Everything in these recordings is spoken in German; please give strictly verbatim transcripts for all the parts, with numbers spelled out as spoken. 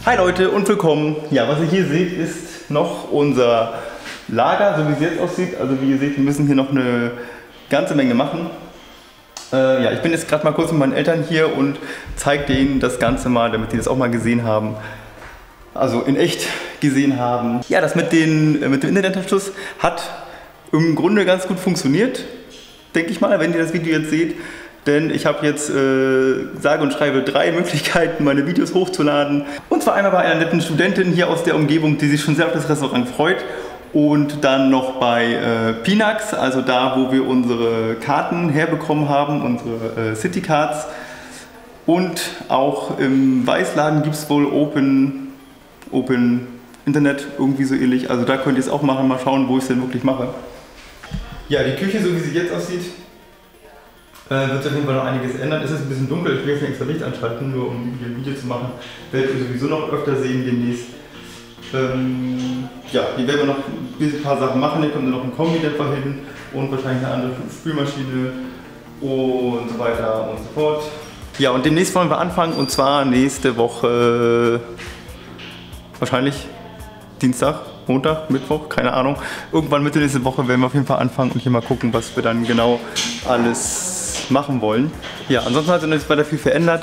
Hi Leute und willkommen. Ja, was ihr hier seht, ist noch unser Lager, so wie es jetzt aussieht. Also wie ihr seht, wir müssen hier noch eine ganze Menge machen. Äh, ja, ich bin jetzt gerade mal kurz mit meinen Eltern hier und zeige denen das Ganze mal, damit die das auch mal gesehen haben. Also in echt gesehen haben. Ja, das mit, den, mit dem Internetanschluss hat im Grunde ganz gut funktioniert, denke ich mal, wenn ihr das Video jetzt seht. Denn ich habe jetzt, äh, sage und schreibe, drei Möglichkeiten, meine Videos hochzuladen. Und zwar einmal bei einer netten Studentin hier aus der Umgebung, die sich schon sehr auf das Restaurant freut. Und dann noch bei äh, Pinax, also da, wo wir unsere Karten herbekommen haben, unsere äh, City Cards. Und auch im Weißladen gibt es wohl Open, Open Internet, irgendwie so ähnlich. Also da könnt ihr es auch machen, mal schauen, wo ich es denn wirklich mache. Ja, die Küche, so wie sie jetzt aussieht, Äh, wird sich auf jeden Fall noch einiges ändern. Es ist ein bisschen dunkel, ich will jetzt extra Licht anschalten, nur um hier ein Video zu machen. Werdet ihr sowieso noch öfter sehen demnächst. Ähm, ja, hier werden wir noch ein paar Sachen machen. Hier kommt noch ein Kombidämpfer hin und wahrscheinlich eine andere Spülmaschine und so weiter und so fort. Ja, und demnächst wollen wir anfangen, und zwar nächste Woche, wahrscheinlich Dienstag, Montag, Mittwoch, keine Ahnung. Irgendwann Mitte nächste Woche werden wir auf jeden Fall anfangen und hier mal gucken, was wir dann genau alles machen wollen. Ja, ansonsten hat sich jetzt weiter viel verändert.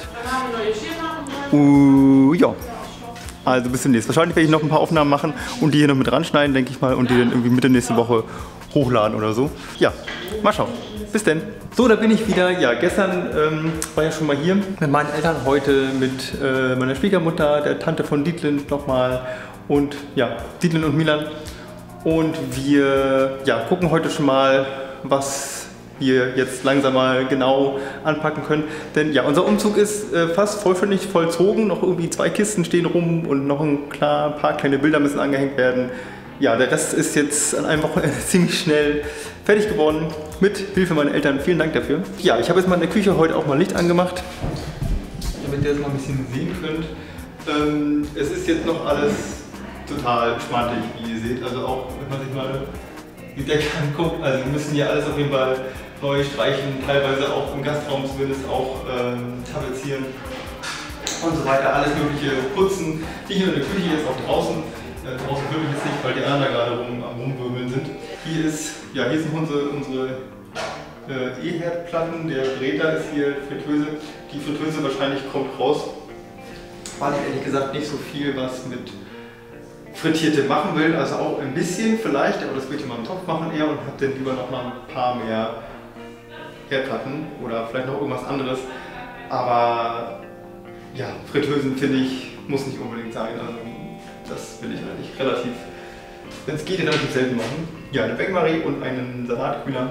Uh, ja, also bis demnächst. Wahrscheinlich werde ich noch ein paar Aufnahmen machen und die hier noch mit ranschneiden, denke ich mal, und die dann irgendwie Mitte nächste Woche hochladen oder so. Ja, mal schauen. Bis denn. So, da bin ich wieder. Ja, gestern ähm, war ja schon mal hier mit meinen Eltern, heute mit äh, meiner Schwiegermutter, der Tante von Dietlind nochmal und ja, Dietlind und Milan. Und wir ja, gucken heute schon mal, was wir jetzt langsam mal genau anpacken können. Denn ja, unser Umzug ist äh, fast vollständig vollzogen. Noch irgendwie zwei Kisten stehen rum und noch ein, klar, ein paar kleine Bilder müssen angehängt werden. Ja, der Rest ist jetzt an einem Wochenende ziemlich schnell fertig geworden. Mit Hilfe meiner Eltern. Vielen Dank dafür. Ja, ich habe jetzt mal in der Küche heute auch mal Licht angemacht, damit ihr das mal ein bisschen sehen könnt. Ähm, es ist jetzt noch alles total schmantig, wie ihr seht. Also auch, wenn man sich mal die Decke anguckt, also wir müssen hier alles auf jeden Fall neu streichen, teilweise auch im Gastraum zumindest auch ähm, tapezieren und so weiter, alles mögliche putzen. Nicht nur in der Küche, jetzt auch draußen. Äh, draußen wirklich jetzt nicht, weil die anderen da gerade rum, am Rumwirbeln sind. Hier ist, ja, hier sind unsere, unsere äh, E-Herdplatten, der Breter ist hier Fritteuse. Die Fritteuse wahrscheinlich kommt raus, weil ich ehrlich gesagt nicht so viel was mit Frittierte machen will, also auch ein bisschen vielleicht, aber das will ich mal im Topf machen eher und habe dann lieber noch mal ein paar mehr Herdplatten oder vielleicht noch irgendwas anderes. Aber ja, Fritteusen finde ich, muss nicht unbedingt sein, also das will ich eigentlich relativ, wenn es geht, relativ selten machen. Ja, eine Bain-Marie und einen Salatkühler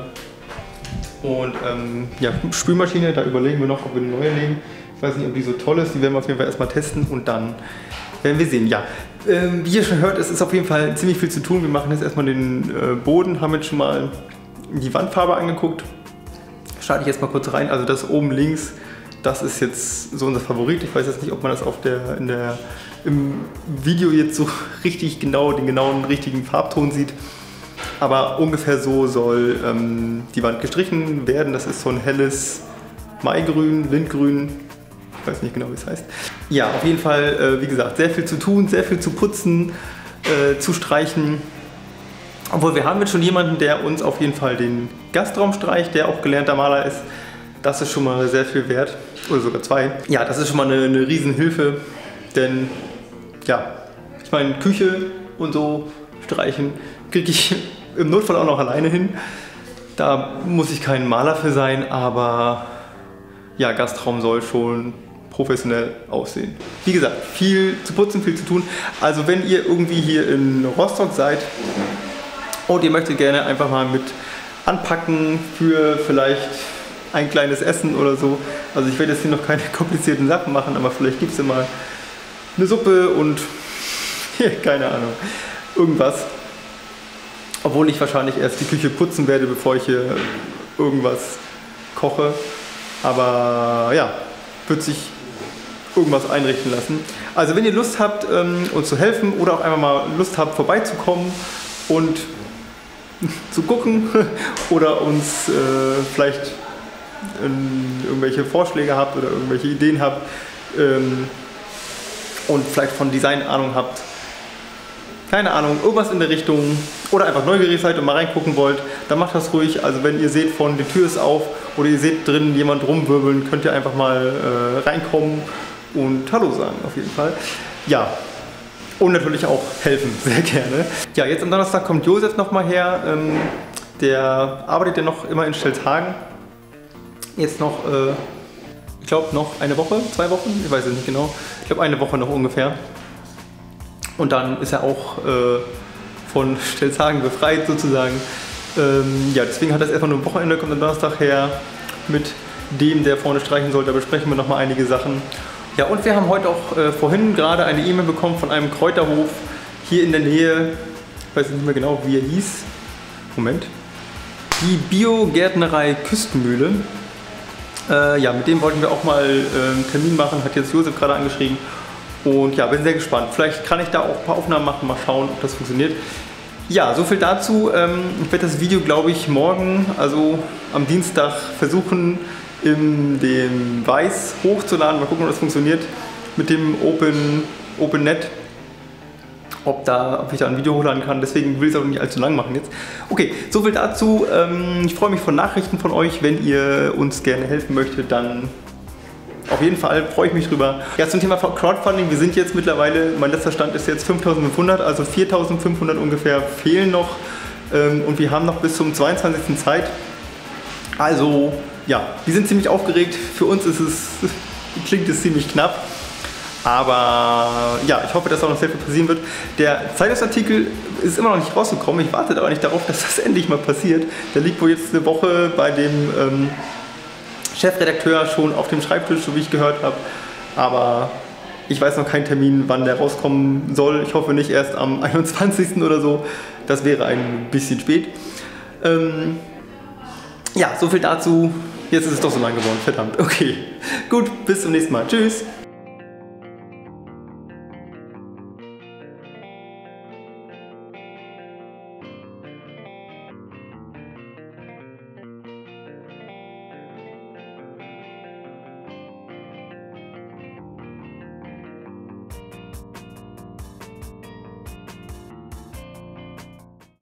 und ähm, ja, Spülmaschine, da überlegen wir noch, ob wir eine neue nehmen. Ich weiß nicht, ob die so toll ist, die werden wir auf jeden Fall erstmal testen und dann werden wir sehen. Ja, ähm, wie ihr schon hört, es ist auf jeden Fall ziemlich viel zu tun. Wir machen jetzt erstmal den äh, Boden, haben jetzt schon mal die Wandfarbe angeguckt. Starte ich jetzt mal kurz rein. Also das oben links, das ist jetzt so unser Favorit. Ich weiß jetzt nicht, ob man das auf der, in der, im Video jetzt so richtig genau, den genauen richtigen Farbton sieht. Aber ungefähr so soll ähm, die Wand gestrichen werden. Das ist so ein helles Maigrün, Lindgrün. Ich weiß nicht genau, wie es heißt. Ja, auf jeden Fall, äh, wie gesagt, sehr viel zu tun, sehr viel zu putzen, äh, zu streichen. Obwohl, wir haben jetzt schon jemanden, der uns auf jeden Fall den Gastraum streicht, der auch gelernter Maler ist. Das ist schon mal sehr viel wert. Oder sogar zwei. Ja, das ist schon mal eine, eine Riesenhilfe. Denn, ja, ich meine, Küche und so streichen kriege ich im Notfall auch noch alleine hin. Da muss ich kein Maler für sein, aber ja, Gastraum soll schon professionell aussehen. Wie gesagt, viel zu putzen, viel zu tun. Also wenn ihr irgendwie hier in Rostock seid und ihr möchtet gerne einfach mal mit anpacken für vielleicht ein kleines Essen oder so. Also ich werde jetzt hier noch keine komplizierten Sachen machen, aber vielleicht gibt es ja mal eine Suppe und keine Ahnung, irgendwas. Obwohl ich wahrscheinlich erst die Küche putzen werde, bevor ich hier irgendwas koche. Aber ja, wird sich irgendwas einrichten lassen. Also wenn ihr Lust habt, ähm, uns zu helfen oder auch einfach mal Lust habt, vorbeizukommen und zu gucken oder uns äh, vielleicht ähm, irgendwelche Vorschläge habt oder irgendwelche Ideen habt, ähm, und vielleicht von Design Ahnung habt, keine Ahnung, irgendwas in der Richtung oder einfach neugierig seid und mal reingucken wollt, dann macht das ruhig. Also wenn ihr seht von, die Tür ist auf oder ihr seht drin jemand rumwirbeln, könnt ihr einfach mal äh, reinkommen und Hallo sagen auf jeden Fall. Ja, und natürlich auch helfen, sehr gerne. Ja, jetzt am Donnerstag kommt Josef nochmal her. Ähm, der arbeitet ja noch immer in Stelzhagen. Jetzt noch, äh, ich glaube noch eine Woche, zwei Wochen, ich weiß es nicht genau. Ich glaube eine Woche noch ungefähr. Und dann ist er auch äh, von Stelzhagen befreit sozusagen. Ähm, ja, deswegen hat er erstmal nur ein Wochenende, kommt am Donnerstag her mit dem, der vorne streichen soll. Da besprechen wir nochmal einige Sachen. Ja, und wir haben heute auch äh, vorhin gerade eine E-Mail bekommen von einem Kräuterhof hier in der Nähe. Ich weiß nicht mehr genau, wie er hieß. Moment. Die Biogärtnerei Küstenmühle. Äh, ja, mit dem wollten wir auch mal äh, einen Termin machen, hat jetzt Josef gerade angeschrieben. Und ja, bin sehr gespannt. Vielleicht kann ich da auch ein paar Aufnahmen machen, mal schauen, ob das funktioniert. Ja, so viel dazu. Ich werde das Video, glaube ich, morgen, also am Dienstag, versuchen, in dem Weiß hochzuladen. Mal gucken, ob das funktioniert mit dem Open, OpenNet. Ob, da, ob ich da ein Video hochladen kann. Deswegen will ich es auch nicht allzu lang machen jetzt. Okay, so viel dazu. Ich freue mich von Nachrichten von euch. Wenn ihr uns gerne helfen möchtet, dann auf jeden Fall freue ich mich drüber. Ja, zum Thema Crowdfunding, wir sind jetzt mittlerweile, mein letzter Stand ist jetzt fünftausendfünfhundert, also viertausendfünfhundert ungefähr fehlen noch und wir haben noch bis zum zweiundzwanzigsten Zeit. Also ja, wir sind ziemlich aufgeregt, für uns ist es, klingt es ziemlich knapp, aber ja, ich hoffe, dass auch noch sehr viel passieren wird. Der Zeitungsartikel ist immer noch nicht rausgekommen, ich warte aber nicht darauf, dass das endlich mal passiert. Der liegt wohl jetzt eine Woche bei dem ähm, Chefredakteur schon auf dem Schreibtisch, so wie ich gehört habe. Aber ich weiß noch keinen Termin, wann der rauskommen soll. Ich hoffe nicht erst am einundzwanzigsten oder so. Das wäre ein bisschen spät. Ähm ja, so viel dazu. Jetzt ist es doch so lang geworden, verdammt. Okay, gut, bis zum nächsten Mal. Tschüss.